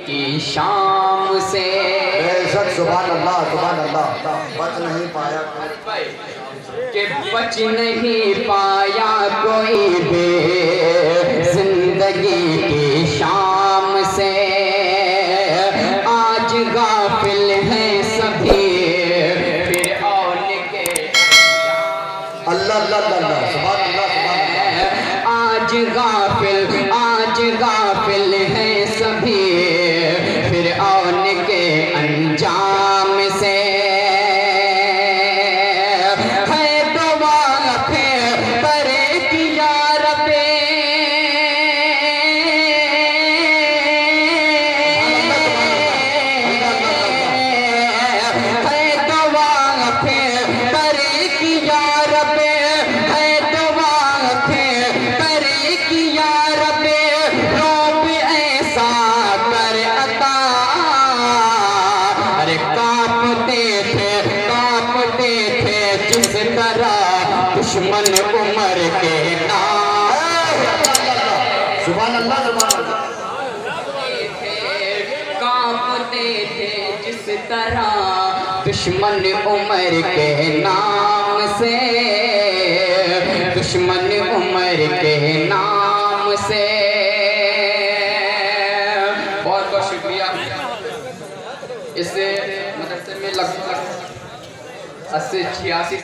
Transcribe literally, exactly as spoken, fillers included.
की शाम से। बेशक सुभान अल्लाह सुभान अल्लाह। बच नहीं पाया कि बच नहीं पाया कोई भी जिंदगी की शाम से। आज गाफिल हैं सभी फिरऔन के। अल्लाह अल्लाह अल्लाह सुभान अल्लाह सुभान अल्लाह। आज गाफिल आज गाफिल हैं सभी फिरऔन के अंजाम से। दुश्मन उमर के नाम सुभान अल्लाह सुभान अल्लाह। कांपते थे जिस तरह दुश्मन उमर के नाम से। दुश्मन उमर के नाम से। बहुत बहुत शुक्रिया। इस मदरसे में लगभग अस्सी छियासी